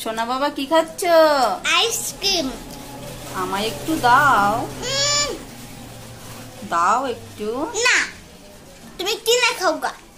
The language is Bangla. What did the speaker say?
সোনা বাবা কি খাচ্ছ? আইসক্রিম। আমায় একটু দাও। দাও একটু। না, তুমি কিনে খাও গা।